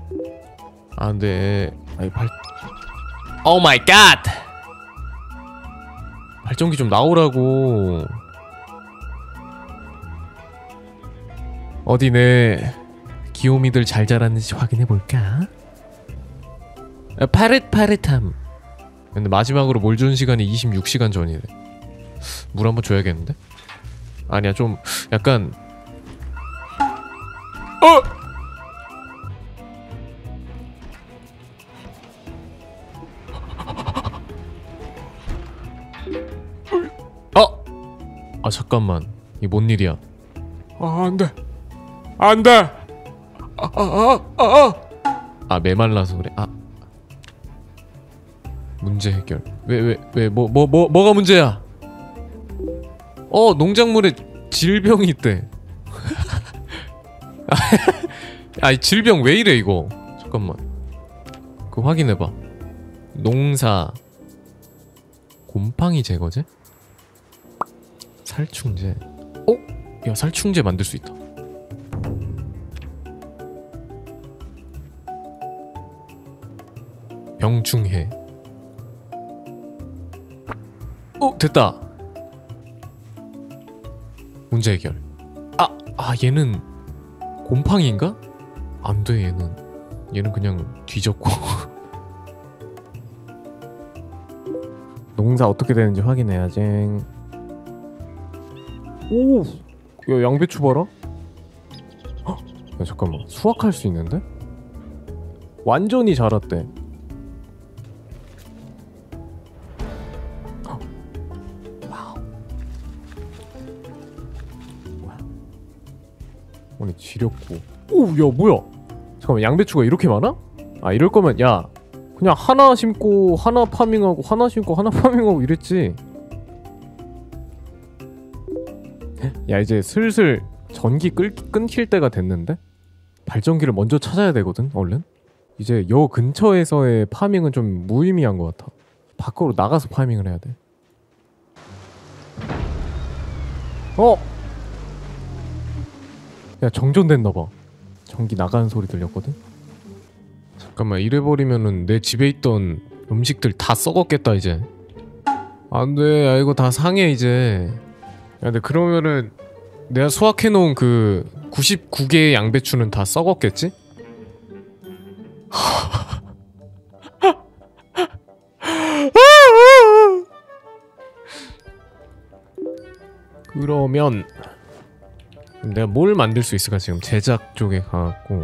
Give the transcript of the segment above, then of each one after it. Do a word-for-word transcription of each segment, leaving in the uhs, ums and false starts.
아 근데 아이 발 오 마이 갓! 발전기 좀 나오라고. 어디 내 귀요미들 잘 자랐는지 확인해볼까? 아, 파릇파릇함. 근데 마지막으로 뭘 준 시간이 이십육 시간 전이래. 물 한번 줘야겠는데? 아니야 좀 약간 어! 어! 아 잠깐만 이게 뭔 일이야? 아 안돼 안돼 아아아아 아 메말라서 그래. 아 문제 해결. 왜 왜 왜 뭐 뭐 뭐 뭐가 문제야? 어 농작물에 질병이 있대. 아이 질병 왜 이래 이거. 잠깐만 그거 확인해봐. 농사 곰팡이 제거제? 살충제. 어? 야 살충제 만들 수 있다. 병충해. 어 됐다. 문제 해결. 아! 아 얘는 곰팡이인가? 안돼 얘는 얘는 그냥 뒤졌고. 농사 어떻게 되는지 확인해야지. 오! 야 양배추 봐라. 헉! 야 잠깐만 수확할 수 있는데? 완전히 자랐대. 헉! 와우. 뭐야? 아니 지렸고. 오! 야 뭐야? 잠깐만 양배추가 이렇게 많아? 아 이럴 거면 야 그냥 하나 심고 하나 파밍하고 하나 심고 하나 파밍하고 이랬지. 야 이제 슬슬 전기 끌, 끊길 때가 됐는데? 발전기를 먼저 찾아야 되거든 얼른? 이제 여 근처에서의 파밍은 좀 무의미한 것 같아. 밖으로 나가서 파밍을 해야 돼. 어! 야 정전됐나봐. 전기 나가는 소리 들렸거든? 잠깐만 이래버리면은 내 집에 있던 음식들 다 썩었겠다 이제. 안돼 야 이거 다 상해 이제. 야 근데 그러면은 내가 수확해놓은 그 구십구 개의 양배추는 다 썩었겠지? 그러면 내가 뭘 만들 수 있을까 지금 제작 쪽에 가갖고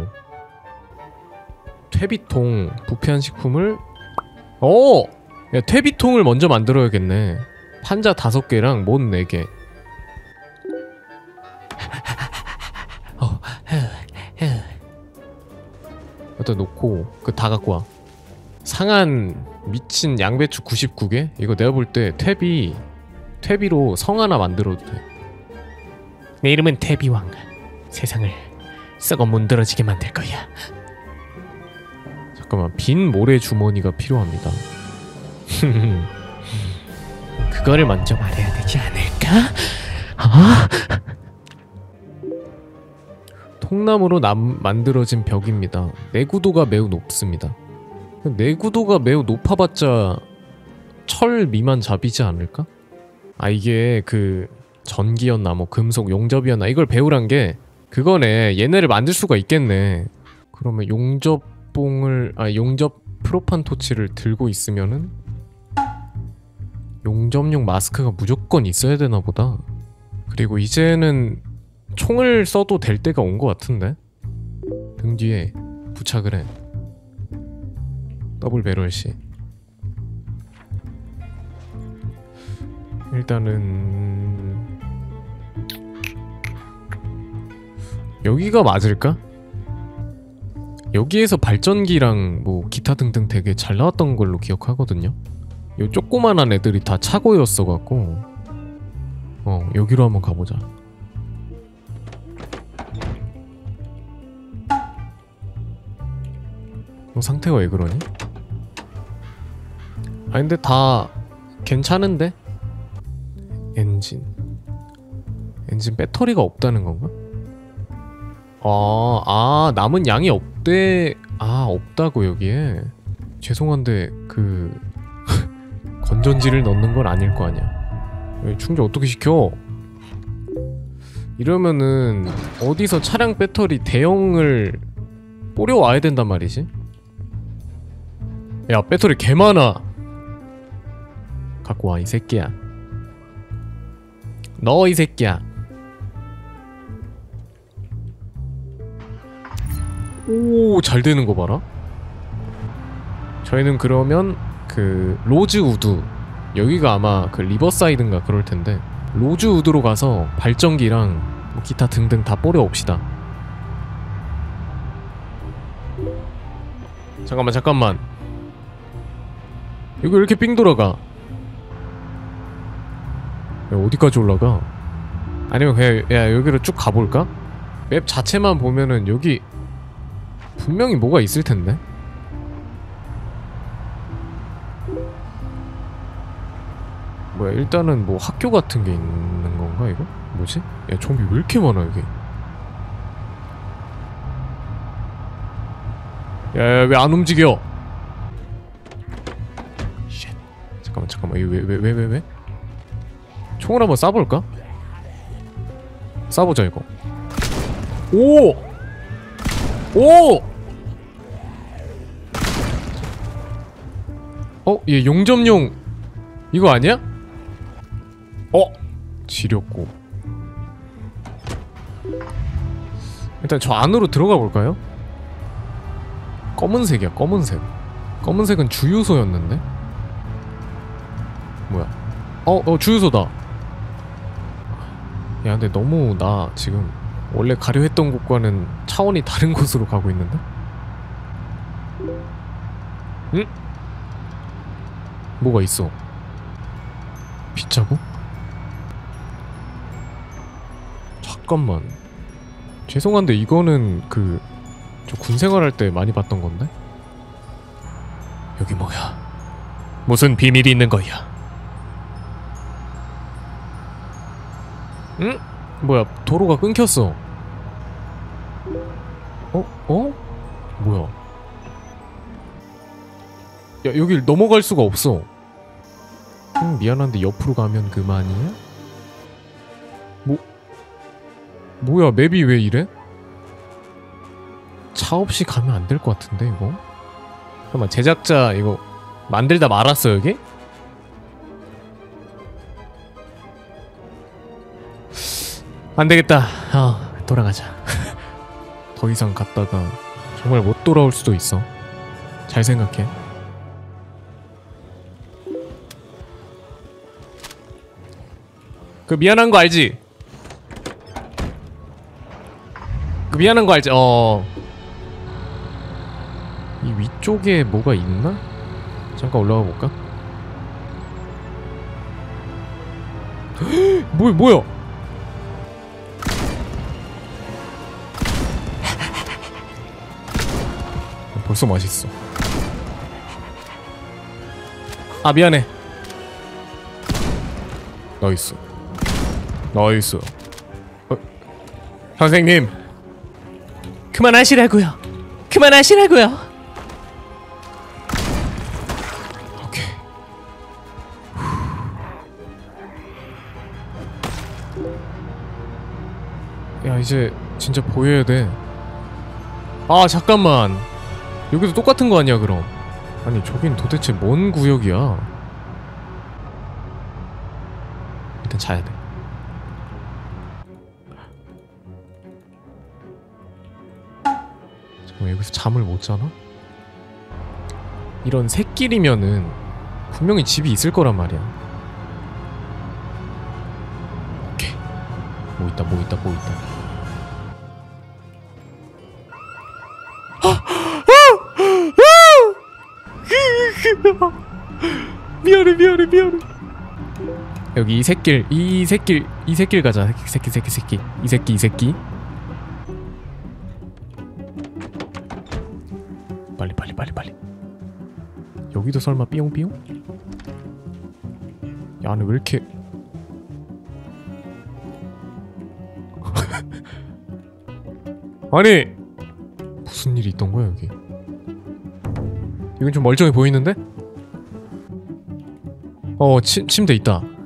퇴비통 부패한 식품을 어! 야 퇴비통을 먼저 만들어야겠네. 판자 다섯 개랑 못 네 개. 어, 여기다 놓고 그 다 갖고 와. 상한 미친 양배추 구십구 개? 이거 내가 볼 때 퇴비 퇴비로 성 하나 만들어도 돼. 내 이름은 퇴비왕. 세상을 썩어 문드러지게 만들 거야. 잠깐만 빈 모래 주머니가 필요합니다. 그거를 먼저 말해야 되지 않을까? 어? 통나무로 남, 만들어진 벽입니다. 내구도가 매우 높습니다. 내구도가 매우 높아봤자 철 미만 잡이지 않을까? 아 이게 그 전기였나 뭐 금속 용접이었나 이걸 배우란 게 그거네. 얘네를 만들 수가 있겠네. 그러면 용접봉을 아 용접 프로판 토치를 들고 있으면은 용접용 마스크가 무조건 있어야 되나 보다. 그리고 이제는 총을 써도 될 때가 온 것 같은데? 등 뒤에 부착을 해. 더블 배럴시. 일단은 여기가 맞을까? 여기에서 발전기랑 뭐 기타 등등 되게 잘 나왔던 걸로 기억하거든요? 요 조그만한 애들이 다 차고였어갖고 어 여기로 한번 가보자. 어, 상태가 왜 그러니? 아 근데 다 괜찮은데? 엔진 엔진 배터리가 없다는 건가? 아, 아 남은 양이 없대. 아 없다고 여기에? 죄송한데 그 건전지를 넣는 건 아닐 거 아니야. 왜 충전 어떻게 시켜? 이러면은 어디서 차량 배터리 대형을 뿌려와야 된단 말이지? 야 배터리 개 많아. 갖고 와 이 새끼야. 너 이 새끼야. 오, 잘 되는 거 봐라. 저희는 그러면 그 로즈우드, 여기가 아마 그 리버사이드인가 그럴 텐데 로즈우드로 가서 발전기랑 뭐 기타 등등 다 뿌려옵시다. 잠깐만 잠깐만. 여기 왜 이렇게 삥 돌아가? 야, 어디까지 올라가? 아니면 그냥 야 여기로 쭉 가볼까? 맵 자체만 보면은 여기 분명히 뭐가 있을 텐데. 뭐야 일단은 뭐 학교 같은 게 있는 건가 이거? 뭐지? 야 좀비 왜 이렇게 많아 여기? 야야 왜 안 움직여? 쉣. 잠깐만 잠깐만 이거 왜 왜 왜 왜 왜? 총을 한번 쏴볼까? 쏴보자 이거. 오! 오! 어? 얘 용접용 이거 아니야? 어? 지렸고. 일단 저 안으로 들어가 볼까요? 검은색이야 검은색. 검은색은 주유소였는데? 뭐야? 어? 어 주유소다. 야 근데 너무 나 지금 원래 가려 했던 곳과는 차원이 다른 곳으로 가고 있는데? 응? 뭐가 있어? 빗자국? 잠깐만. 죄송한데 이거는 그 저 군생활 할 때 많이 봤던 건데? 여기 뭐야? 무슨 비밀이 있는 거야? 응? 뭐야 도로가 끊겼어. 어? 어? 뭐야? 야 여길 넘어갈 수가 없어. 음, 미안한데 옆으로 가면 그만이야? 뭐? 뭐야 맵이 왜 이래? 차 없이 가면 안 될 것 같은데 이거? 잠깐만 제작자 이거 만들다 말았어 여기? 안되겠다. 아 돌아가자. 더 이상 갔다가 정말 못 돌아올 수도 있어. 잘 생각해. 그 미안한 거 알지? 그 미안한 거 알지? 어. 이 위쪽에 뭐가 있나? 잠깐 올라가 볼까? 뭐야 뭐야? 벌써 맛있어. 아 미안해. 나이스 나이스. 어? 선생님 그만하시라고요. 그만하시라고요. 오케이. 야 이제 진짜 보여야 돼. 아 잠깐만 여기도 똑같은 거 아니야 그럼? 아니 저긴 도대체 뭔 구역이야? 일단 자야 돼. 잠깐만 여기서 잠을 못 자나? 이런 샛길이면은 분명히 집이 있을 거란 말이야. 오케이. 뭐 있다 뭐 있다 뭐 있다. 미안해 미안해 미안해. 여기 이 새길 이 새길 이 새길 가자. 새끼 새끼 새끼 이 새끼 이 새끼 빨리 빨리 빨리 빨리. 여기도 설마 삐용삐용? 야 안에 왜 이렇게 아니 무슨 일이 있던 거야 여기? 이건 좀 멀쩡해 보이는데? 어 치, 침대 있다.